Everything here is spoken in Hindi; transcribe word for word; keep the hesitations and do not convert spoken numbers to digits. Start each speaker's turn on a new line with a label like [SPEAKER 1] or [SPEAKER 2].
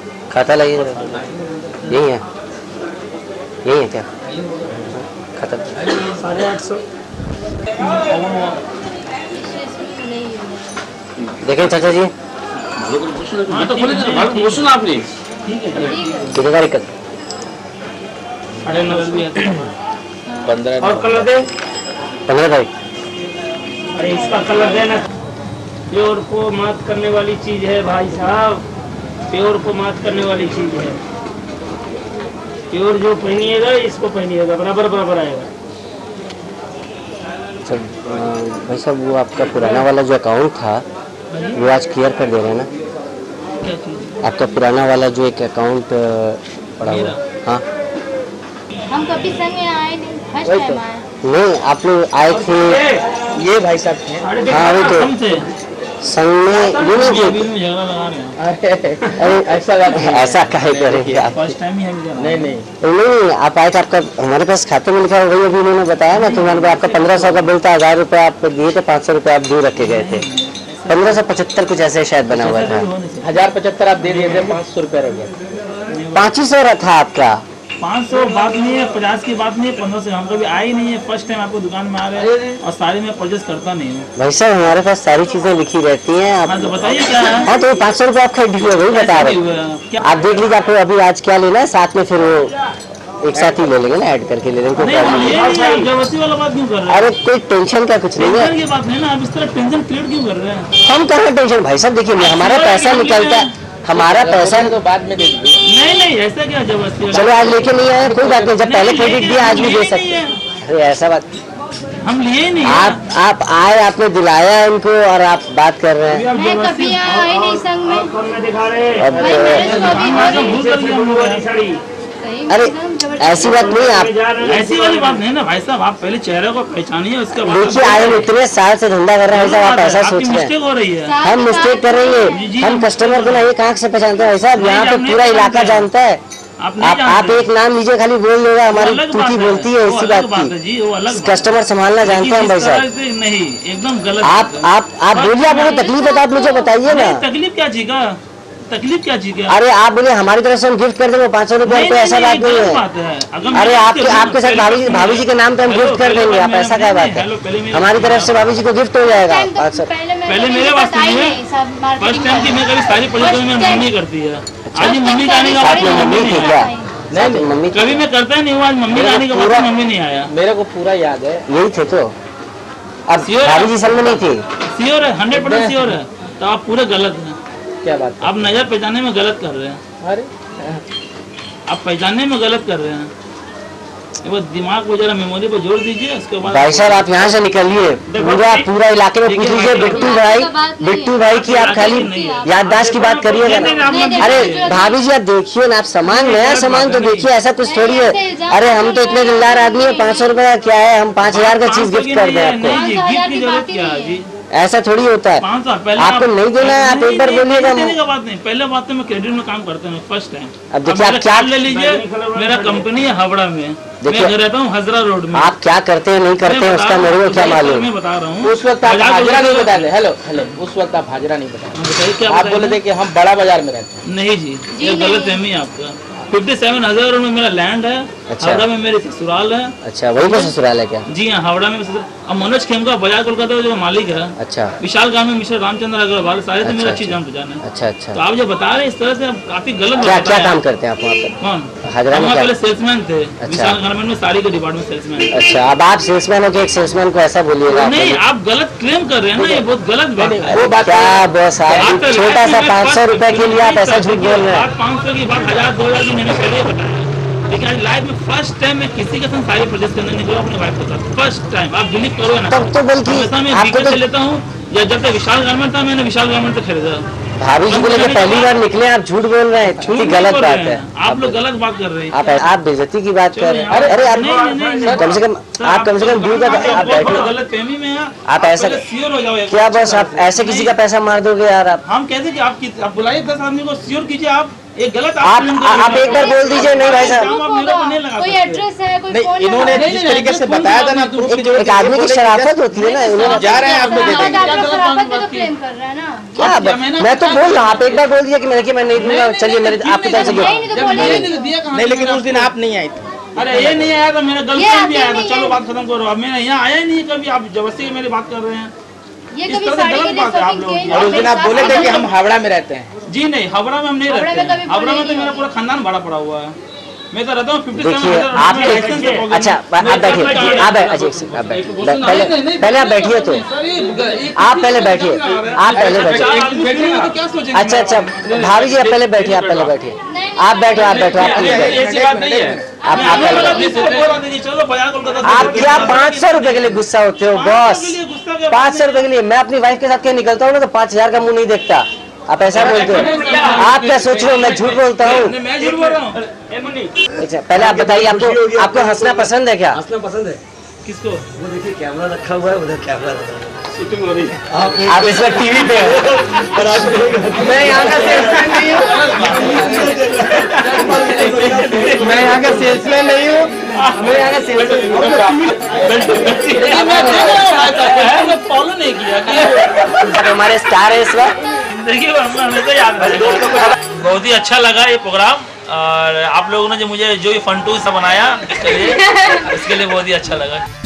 [SPEAKER 1] खाता लगी यही है, यही है क्या खाता?
[SPEAKER 2] साढ़े आठ सौ।
[SPEAKER 1] देखें चाचा जी,
[SPEAKER 3] हाँ तो खोले भाई बोलो ना आपने
[SPEAKER 1] कितने तारीख का?
[SPEAKER 2] साढ़े नौ
[SPEAKER 3] पंद्रह
[SPEAKER 2] और कलर दे,
[SPEAKER 1] पंद्रह तारीख।
[SPEAKER 2] अरे इसका कलर देना। प्योर को मात करने वाली चीज है भाई साहब, प्योर को मात करने वाली चीज है। प्योर जो पहनिएगा इसको पहनिएगा बराबर बराबर आएगा।
[SPEAKER 1] अच्छा भाई साहब, वो आपका पुराना वाला जो अकाउंट था वो आज क्लियर कर दे रहे हैं ना?
[SPEAKER 2] क्या चीज?
[SPEAKER 1] आपका पुराना वाला जो एक अकाउंट पड़ा हुआ, हाँ
[SPEAKER 4] हम कभी संग में आए नहीं, फर्स्ट टाइम आए।
[SPEAKER 1] नहीं, आप लोग आए थे
[SPEAKER 5] ये भाई साहब थे।
[SPEAKER 1] हाँ वो तो संग में ये नहीं थे।
[SPEAKER 2] झगड़ा लगा रहे हैं।
[SPEAKER 1] अरे ऐसा ऐसा काहे करेंगे आप?
[SPEAKER 2] फर्स्ट टाइम ही हम
[SPEAKER 5] नहीं नहीं
[SPEAKER 1] नहीं, आप आए थे, आपका हमारे पास खाते में लिखा है वही अभी उन्होंने बताया ना। तो मैंने आपका पंद्रह सौ का बिल था, हजार रुपये आप दिए थे, पाँच सौ रुपये आप दूर रखे गए थे, पंद्रह सौ पचहत्तर कुछ ऐसे शायद बना हुआ था।
[SPEAKER 5] हजार पचहत्तर आप दे दिए थे, पाँच सौ रुपये रह गया।
[SPEAKER 1] पाँच ही सौ था आपका।
[SPEAKER 2] पाँच सौ बात नहीं है, पचास की बात नहीं है, पंद्रह सौ हम कभी आए ही नहीं है। फर्स्ट टाइम आपको दुकान में आ रहे हैं और सारी मैं परचेज करता नहीं हूँ।
[SPEAKER 1] भाई साहब हमारे पास सारी चीजें लिखी रहती हैं। आप
[SPEAKER 2] हाँ तो बताइए क्या है?
[SPEAKER 1] हाँ तो पाँच सौ रुपये आप खरीद लीजिए, वही बता रहे हैं। आप देख लीजिए आपको अभी आज क्या लेना है, साथ में फिर वो एक साथ ही ले लेंगे ना, ऐड करके ले लेंगे।
[SPEAKER 2] नहीं, ये नहीं, आप जबरदस्ती वाला बात क्यों कर रहे हैं?
[SPEAKER 1] अरे कोई टेंशन का कुछ नहीं है।
[SPEAKER 2] टेंशन की बात नहीं ना, आप इस तरह टेंशन क्रिएट क्यों कर रहे हैं?
[SPEAKER 1] हम कहाँ टेंशन भाई साहब, देखिए हमारा पैसा निकलता है, हमारा पैसा
[SPEAKER 5] तो बाद में दे दीजिए।
[SPEAKER 2] नहीं नहीं, ऐसा क्या जबरदस्ती?
[SPEAKER 1] चलो आज लेके नहीं आए, कोई बात नहीं, जब पहले क्रेडिट दिया आज भी दे सकते हैं। अरे ऐसा बात
[SPEAKER 2] हम लिए नहीं।
[SPEAKER 1] आप आप आए, आपने दिलाया इनको और आप बात कर रहे हैं।
[SPEAKER 4] मैं कभी आए नहीं संग में।
[SPEAKER 1] अब
[SPEAKER 4] भाई मैंने तो अभी
[SPEAKER 2] भूल कर लिया हम लोग।
[SPEAKER 4] सही
[SPEAKER 1] अरे
[SPEAKER 4] मतलब जबरदस्ती।
[SPEAKER 1] ऐसी बात नहीं, आप
[SPEAKER 2] ऐसी वाली बात नहीं ना भाई साहब, आप पहले चेहरे को पहचानिए उसके बाद।
[SPEAKER 1] देखिए आए हम इतने साल से धंधा कर रहे हैं भाई साहब, आप ऐसा सोच रहे
[SPEAKER 2] मिस्टेक
[SPEAKER 1] हैं।
[SPEAKER 2] हो रही है।
[SPEAKER 1] हम मिस्टेक कर रही है, हम कस्टमर को ना एक आंख से पहचानते हैं भाई साहब, यहाँ पे पूरा इलाका जानता है।
[SPEAKER 2] आप नहीं
[SPEAKER 1] आप आप
[SPEAKER 2] जानते।
[SPEAKER 1] एक नाम लीजिए, खाली बोल देगा हमारी
[SPEAKER 2] वो अलग
[SPEAKER 1] टूटी
[SPEAKER 2] बात
[SPEAKER 1] बोलती है
[SPEAKER 2] वो
[SPEAKER 1] इसी
[SPEAKER 2] अलग
[SPEAKER 1] बात
[SPEAKER 2] है जी, वो अलग
[SPEAKER 1] की।
[SPEAKER 2] बात है।
[SPEAKER 1] कस्टमर संभालना जानते हैं हम भाई
[SPEAKER 2] इस तरह
[SPEAKER 1] साहब।
[SPEAKER 2] से नहीं, एकदम गलत
[SPEAKER 1] आप
[SPEAKER 2] बात है।
[SPEAKER 1] आप आप बोलिए, आपको तकलीफ है तो आप मुझे बताइए ना।
[SPEAKER 2] नहीं, तकलीफ क्या चीज का? तकलीफ क्या चीज का?
[SPEAKER 1] अरे आप बोलिए हमारी तरफ से हम गिफ्ट कर देंगे पाँच सौ रुपये, तो ऐसा बात नहीं है। अरे आपके आपके साथ भाभी जी भाभी जी के नाम पे हम गिफ्ट कर देंगे, आप ऐसा क्या बात है? हमारी तरफ से भाभी जी को गिफ्ट हो जाएगा पाँच सौ।
[SPEAKER 2] पहले मेरे पास नहीं है, फर्स्ट टाइम की मैं कभी सारी पढ़ी मेरी मम्मी करती है। आज मम्मी का आने का
[SPEAKER 1] साथ में मम्मी थी क्या?
[SPEAKER 5] नहीं नहीं
[SPEAKER 1] मम्मी
[SPEAKER 2] कभी मैं करता ही नहीं हूँ, आज मम्मी का आने का बाद मम्मी नहीं आया।
[SPEAKER 5] मेरे को पूरा याद है।
[SPEAKER 1] यही थे तो अब
[SPEAKER 2] Sure?
[SPEAKER 1] भाभी जी संग में नहीं थी।
[SPEAKER 2] श्योर है, हंड्रेड परसेंट श्योर है। तो आप पूरे गलत हैं।
[SPEAKER 5] क्या बात है?
[SPEAKER 2] आप नजर पहचानने में गलत कर रहे हैं।
[SPEAKER 5] अरे
[SPEAKER 2] आप पहचानने में गलत कर रहे हैं। एक बार दिमाग को जरा मेमोरी पर जोड़ दीजिए, उसके बाद
[SPEAKER 1] भाई साहब आप यहाँ से निकलिए, पूरा पूरा इलाके में पूछ लीजिए बिट्टू भाई, बिट्टू भाई की आप खाली याददाश्त की बात करिएगा ना। अरे भाभी जी आप देखिए ना, आप सामान नया सामान तो देखिए, ऐसा कुछ थोड़ी है। अरे हम तो इतने दिलदार आदमी है, पाँच सौ रुपए का क्या है, हम पाँच हजार का चीज गिफ्ट कर दें आपको,
[SPEAKER 2] नहीं जी, गिफ्ट की जरूरत क्या है जी?
[SPEAKER 1] ऐसा थोड़ी होता है।
[SPEAKER 2] पाँच साल पहले
[SPEAKER 1] आपको नहीं देना है, आप एक बार बोलिएगा।
[SPEAKER 2] देने का बात नहीं, पहले बात तो मैं क्रेडिट में काम करता हूँ फर्स्ट टाइम।
[SPEAKER 1] अब देखिए आप क्या
[SPEAKER 2] ले लीजिए, मेरा कंपनी है हावड़ा में, मैं
[SPEAKER 1] देखिए,
[SPEAKER 2] रहता हूँ हजरा रोड में।
[SPEAKER 1] आप क्या करते हैं नहीं करते हैं उसका मेरे को क्या मालूम।
[SPEAKER 2] मैं बता रहा हूँ
[SPEAKER 5] उस वक्त आप हाजिरा नहीं बता रहे। हेलो हेलो उस वक्त आप हाजिरा नहीं बता
[SPEAKER 2] बताइए क्या
[SPEAKER 5] रहे। आप बोले थे कि हम बड़ा बाजार में रहते हैं।
[SPEAKER 2] नहीं जी, ये गलत फहमी है आपका। फिफ्टी सेवन हजार में मेरा लैंड है,
[SPEAKER 1] अच्छा।
[SPEAKER 2] हावड़ा में मेरे ससुराल है।
[SPEAKER 1] अच्छा वही पर ससुराल है क्या?
[SPEAKER 2] जी हाँ, हावड़ा में ससुराल। अब मनोज खेमका बाजार कोलकाता जो मालिक है,
[SPEAKER 1] अच्छा
[SPEAKER 2] विशाल गांव में मिस्टर रामचंद्र अग्रवाल, सारे तो मेरे अच्छी जान पहचान है।
[SPEAKER 1] अच्छा अच्छा।
[SPEAKER 2] तो आप जो बता रहे हैं इस तरह से आप काफी गलत
[SPEAKER 1] क्या
[SPEAKER 2] बता
[SPEAKER 1] क्या
[SPEAKER 2] रहे
[SPEAKER 1] काम
[SPEAKER 2] हैं।
[SPEAKER 1] करते हैं आप वहाँ पर?
[SPEAKER 2] कौन?
[SPEAKER 1] हाजरा में
[SPEAKER 2] हम
[SPEAKER 1] क्या?
[SPEAKER 2] पहले सेल्समैन थे विशाल गारमेंट में, साड़ी के डिपार्टमेंट सेल्समैन।
[SPEAKER 1] अच्छा अब आप सेल्समैन हो कि एक सेल्समैन को ऐसा बोलिएगा?
[SPEAKER 2] नहीं, आप गलत क्लेम कर रहे हैं ना, ये बहुत गलत बात है।
[SPEAKER 1] वो बात क्या बॉस, आप छोटा सा पाँच सौ रुपए के लिए आप ऐसा झूठ बोल रहे हैं।
[SPEAKER 2] पाँच सौ की बात हजार दो हजार की मैंने पहले बताया, लेकिन आज लाइफ में फर्स्ट टाइम मैं किसी के साथ साड़ी परचेज करने निकला अपने वाइफ के साथ, फर्स्ट टाइम। आप बिलीव करो ना,
[SPEAKER 1] तब तो बल्कि
[SPEAKER 2] हमेशा मैं
[SPEAKER 1] आपको
[SPEAKER 2] वीकेंड
[SPEAKER 1] तो
[SPEAKER 2] से लेता हूँ, या जब तक विशाल गारमेंट था मैंने विशाल गारमेंट से खरीदा।
[SPEAKER 1] भाभी जी को लेके पहली बार निकले आप झूठ बोल रहे हैं,
[SPEAKER 2] झूठ
[SPEAKER 1] ये
[SPEAKER 2] नहीं
[SPEAKER 1] गलत
[SPEAKER 2] बोल
[SPEAKER 1] बात
[SPEAKER 2] रहे
[SPEAKER 1] है।
[SPEAKER 2] हैं, आप लोग गलत बात कर रहे हैं।
[SPEAKER 1] आप आप बेइज्जती की बात कर रहे हैं। अरे अरे आप
[SPEAKER 2] नहीं, नहीं, नहीं, नहीं।
[SPEAKER 1] कम से कम आप कम से कम दूर का आप बैठो।
[SPEAKER 2] गलत फहमी में है,
[SPEAKER 1] आप ऐसा
[SPEAKER 2] श्योर हो जाओ।
[SPEAKER 1] क्या बस आप ऐसे किसी का पैसा मार दोगे यार आप?
[SPEAKER 2] हम कहते कि आप आप बुलाइए दस आदमी को, श्योर कीजिए आप ये गलत
[SPEAKER 1] आप आप एक बार बोल दीजिए नहीं भाई साहब।
[SPEAKER 4] कोई एड्रेस है, कोई
[SPEAKER 5] नहीं,
[SPEAKER 4] फोन
[SPEAKER 5] इन्होंने
[SPEAKER 4] नंबर
[SPEAKER 5] जिस तरीके से बताया था ना, प्रूफ की जरूरत
[SPEAKER 1] एक आदमी की शराफत होती है ना, उन्होंने
[SPEAKER 5] जा रहे हैं आपको दे देंगे।
[SPEAKER 4] आप शराफत पे तो क्लेम कर रहा है ना।
[SPEAKER 1] क्या ब- मैं तो बोल रहा हूँ, आप एक बार बोल दीजिए कि मैंने कि मैं नहीं दूंगा, चलिए मेरे आपकी तरफ से
[SPEAKER 4] नहीं नहीं तो बोलिए।
[SPEAKER 5] नहीं, लेकिन उस दिन आप नहीं आई थी।
[SPEAKER 2] अरे ये नहीं आया था, मेरा
[SPEAKER 4] ये
[SPEAKER 2] गर्लफ्रेंड भी
[SPEAKER 4] आते
[SPEAKER 2] आया था।
[SPEAKER 4] नहीं
[SPEAKER 2] चलो
[SPEAKER 4] है।
[SPEAKER 2] बात खत्म करो, अब मैं यहाँ आया ही नहीं कभी, आप जबरदस्ती मेरी बात कर रहे हैं।
[SPEAKER 4] ये
[SPEAKER 2] इस
[SPEAKER 4] कभी
[SPEAKER 2] तरह से
[SPEAKER 4] साड़ी
[SPEAKER 2] गलत
[SPEAKER 4] के लिए
[SPEAKER 2] बात है आप
[SPEAKER 4] शॉपिंग
[SPEAKER 2] लोगों
[SPEAKER 4] किए
[SPEAKER 2] की।
[SPEAKER 4] नहीं,
[SPEAKER 5] और उस दिन आप
[SPEAKER 4] मेरे
[SPEAKER 5] बोले
[SPEAKER 4] साथ
[SPEAKER 5] थे कि हम हावड़ा में रहते हैं।
[SPEAKER 2] जी नहीं, हावड़ा में हम नहीं
[SPEAKER 4] हावड़ा
[SPEAKER 2] रहते
[SPEAKER 4] में
[SPEAKER 2] हैं।
[SPEAKER 4] कभी
[SPEAKER 2] हावड़ा में
[SPEAKER 4] बोले
[SPEAKER 2] तो
[SPEAKER 4] नहीं
[SPEAKER 2] मेरा
[SPEAKER 4] है।
[SPEAKER 2] पूरा खानदान भाड़ा पड़ा हुआ है। मैं तो रहता हूँ फिफ्टी
[SPEAKER 1] देखिए आप अच्छा आप बैठिए, आप बैठ- अच्छा, एक सेकंड, आप बैठिए पहले पहले आप बैठिए तो आप पहले बैठिए आप पहले बैठिए अच्छा अच्छा भाभी जी आप पहले बैठिए आप पहले बैठिए आप बैठो आप बैठो आप प्लीज बैठो
[SPEAKER 2] ऐसी बात नहीं है।
[SPEAKER 1] आप आप पहले बैठो।
[SPEAKER 2] चलो बाजार कोलकाता से
[SPEAKER 1] आप क्या पाँच सौ रुपए के लिए गुस्सा होते हो बॉस? पाँच सौ रुपए के लिए मैं अपनी वाइफ के साथ कहीं निकलता हूँ ना तो पाँच हजार का मुंह नहीं देखता। आप ऐसा बोलते हो? आप क्या सोच रहे हो मैं झूठ बोलता हूँ?
[SPEAKER 2] मैं झूठ बोल रहा हूँ? ए मुन्नी,
[SPEAKER 1] अच्छा पहले आप बताइए आपको आपको हंसना पसंद है क्या?
[SPEAKER 6] हंसना पसंद है।
[SPEAKER 2] किसको?
[SPEAKER 6] वो देखिए कैमरा रखा हुआ है, उधर कैमरा रखा है।
[SPEAKER 2] शूटिंग हो रही है।
[SPEAKER 1] आप इस वक्त टीवी पे हो।
[SPEAKER 6] और आप
[SPEAKER 1] मैं यहाँ का सेल्समैन नहीं हूँ मैं यहाँ का सेल्समैन नहीं हूँ मैं यहाँ का सेल्समैन
[SPEAKER 2] फॉलो नहीं किया।
[SPEAKER 1] हमारे स्टार है इस वक्त।
[SPEAKER 2] देखिए हमें तो याद है। बहुत ही अच्छा लगा ये प्रोग्राम, और आप लोगों ने जो मुझे जो ये फंटू सा बनाया इसके लिए इसके लिए बहुत ही अच्छा लगा।